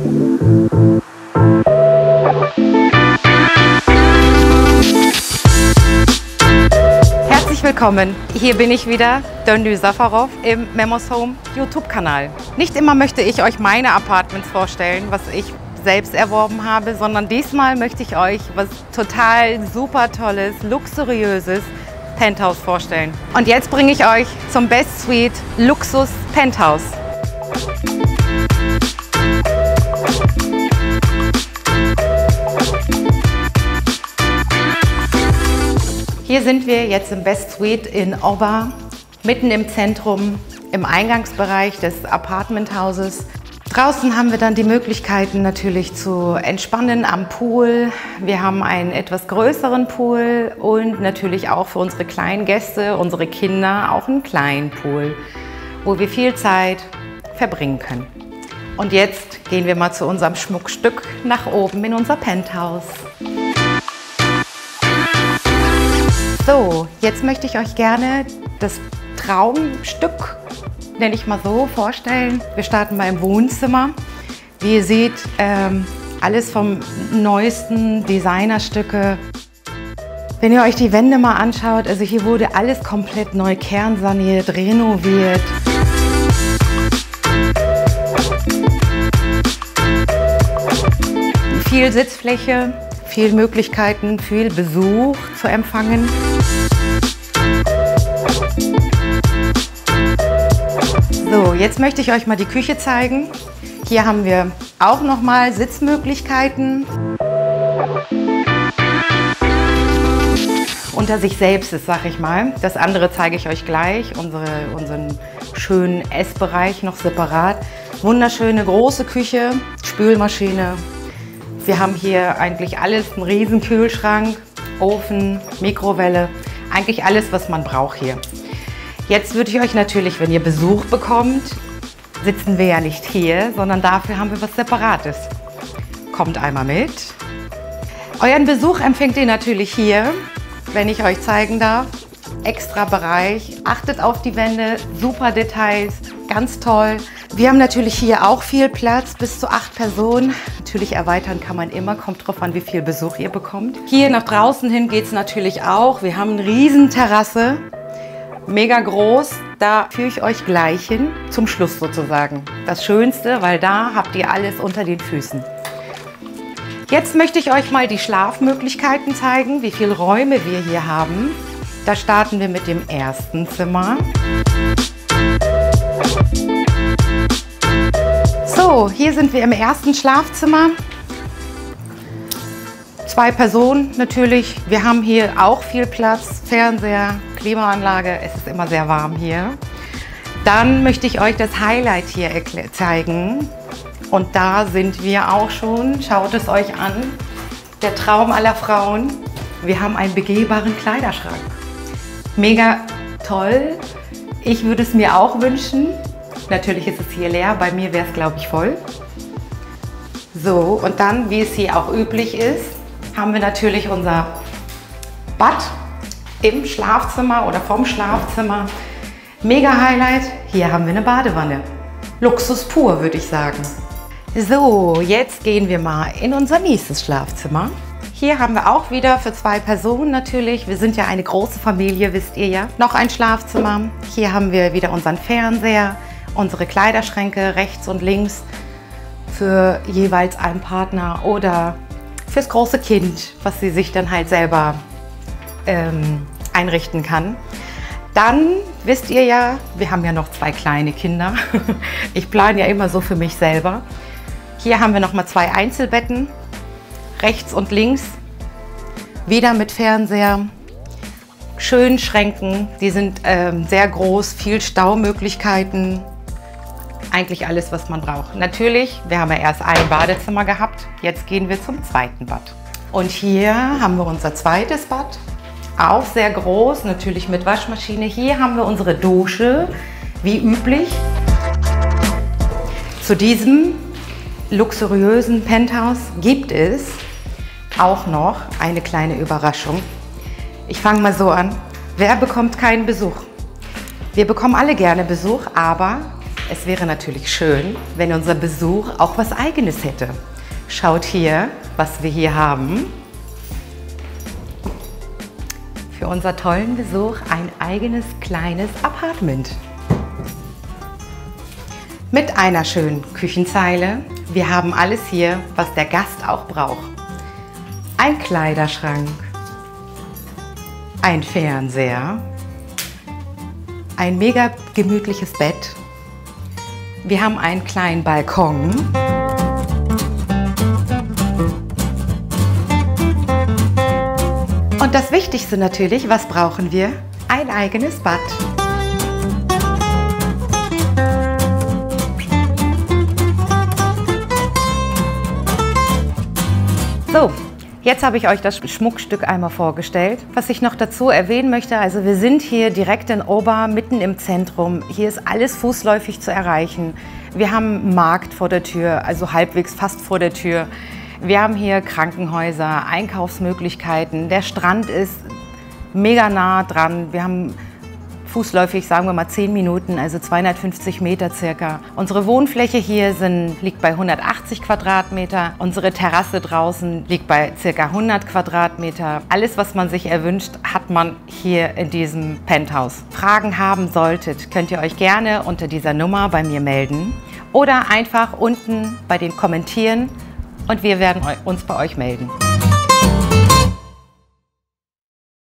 Herzlich willkommen, hier bin ich wieder, Döndü Safarov im Memos Home YouTube-Kanal. Nicht immer möchte ich euch meine Apartments vorstellen, was ich selbst erworben habe, sondern diesmal möchte ich euch was total super tolles, luxuriöses Penthouse vorstellen. Und jetzt bringe ich euch zum Best Suite Luxus Penthouse. Hier sind wir jetzt im Best Suite in Obba, mitten im Zentrum, im Eingangsbereich des Apartmenthauses. Draußen haben wir dann die Möglichkeiten natürlich zu entspannen am Pool. Wir haben einen etwas größeren Pool und natürlich auch für unsere kleinen Gäste, unsere Kinder, auch einen kleinen Pool, wo wir viel Zeit verbringen können. Und jetzt gehen wir mal zu unserem Schmuckstück nach oben in unser Penthouse. So, jetzt möchte ich euch gerne das Traumstück, nenne ich mal so, vorstellen. Wir starten mal im Wohnzimmer. Wie ihr seht, alles vom neuesten Designerstücke. Wenn ihr euch die Wände mal anschaut, also hier wurde alles komplett neu kernsaniert, renoviert. Viel Sitzfläche, viel Möglichkeiten, viel Besuch zu empfangen. So, jetzt möchte ich euch mal die Küche zeigen. Hier haben wir auch noch mal Sitzmöglichkeiten. Unter sich selbst ist, sag ich mal. Das andere zeige ich euch gleich. Unseren schönen Essbereich noch separat. Wunderschöne große Küche, Spülmaschine. Wir haben hier eigentlich alles, einen riesen Kühlschrank, Ofen, Mikrowelle. Eigentlich alles, was man braucht hier. Jetzt würde ich euch natürlich, wenn ihr Besuch bekommt, sitzen wir ja nicht hier, sondern dafür haben wir was Separates. Kommt einmal mit. Euren Besuch empfängt ihr natürlich hier, wenn ich euch zeigen darf. Extra Bereich. Achtet auf die Wände, super Details, ganz toll. Wir haben natürlich hier auch viel Platz, bis zu 8 Personen. Natürlich erweitern kann man immer, kommt drauf an, wie viel Besuch ihr bekommt. Hier nach draußen hin geht es natürlich auch. Wir haben eine riesen Terrasse. Mega groß, da führe ich euch gleich hin, zum Schluss sozusagen. Das Schönste, weil da habt ihr alles unter den Füßen. Jetzt möchte ich euch mal die Schlafmöglichkeiten zeigen, wie viele Räume wir hier haben. Da starten wir mit dem ersten Zimmer. So, hier sind wir im ersten Schlafzimmer. 2 Personen natürlich. Wir haben hier auch viel Platz, Fernseher, Klimaanlage. Es ist immer sehr warm hier. Dann möchte ich euch das Highlight hier zeigen. Und da sind wir auch schon. Schaut es euch an. Der Traum aller Frauen. Wir haben einen begehbaren Kleiderschrank. Mega toll. Ich würde es mir auch wünschen. Natürlich ist es hier leer. Bei mir wäre es, glaube ich, voll. So, und dann, wie es hier auch üblich ist, haben wir natürlich unser Bad im Schlafzimmer oder vom Schlafzimmer. Mega Highlight, hier haben wir eine Badewanne. Luxus pur, würde ich sagen. So, jetzt gehen wir mal in unser nächstes Schlafzimmer. Hier haben wir auch wieder für 2 Personen natürlich. Wir sind ja eine große Familie, wisst ihr ja. Noch ein Schlafzimmer. Hier haben wir wieder unseren Fernseher, unsere Kleiderschränke rechts und links für jeweils einen Partner oder fürs große Kind, was sie sich dann halt selber einrichten kann. Dann wisst ihr ja, wir haben ja noch 2 kleine Kinder. Ich plane ja immer so für mich selber. Hier haben wir noch mal 2 Einzelbetten, rechts und links, wieder mit Fernseher, schönen Schränken. Die sind sehr groß, viel Staumöglichkeiten. Eigentlich alles, was man braucht. Natürlich, wir haben ja erst ein Badezimmer gehabt, jetzt gehen wir zum zweiten Bad. Und hier haben wir unser zweites Bad, auch sehr groß, natürlich mit Waschmaschine. Hier haben wir unsere Dusche, wie üblich. Zu diesem luxuriösen Penthouse gibt es auch noch eine kleine Überraschung. Ich fange mal so an. Wer bekommt keinen Besuch? Wir bekommen alle gerne Besuch, aber Es wäre natürlich schön, wenn unser Besuch auch was Eigenes hätte. Schaut hier, was wir hier haben. Für unseren tollen Besuch ein eigenes kleines Apartment. Mit einer schönen Küchenzeile. Wir haben alles hier, was der Gast auch braucht. Ein Kleiderschrank, ein Fernseher, ein mega gemütliches Bett. Wir haben einen kleinen Balkon. Und das Wichtigste natürlich, was brauchen wir? Ein eigenes Bad. So, jetzt habe ich euch das Schmuckstück einmal vorgestellt. Was ich noch dazu erwähnen möchte, also wir sind hier direkt in Ober, mitten im Zentrum. Hier ist alles fußläufig zu erreichen. Wir haben einen Markt vor der Tür, also halbwegs fast vor der Tür. Wir haben hier Krankenhäuser, Einkaufsmöglichkeiten. Der Strand ist mega nah dran. Wir haben fußläufig, sagen wir mal 10 Minuten, also 250 Meter circa. Unsere Wohnfläche hier liegt bei 180 Quadratmeter. Unsere Terrasse draußen liegt bei circa 100 Quadratmeter. Alles, was man sich erwünscht, hat man hier in diesem Penthouse. Fragen haben solltet, könnt ihr euch gerne unter dieser Nummer bei mir melden oder einfach unten bei den Kommentieren und wir werden uns bei euch melden.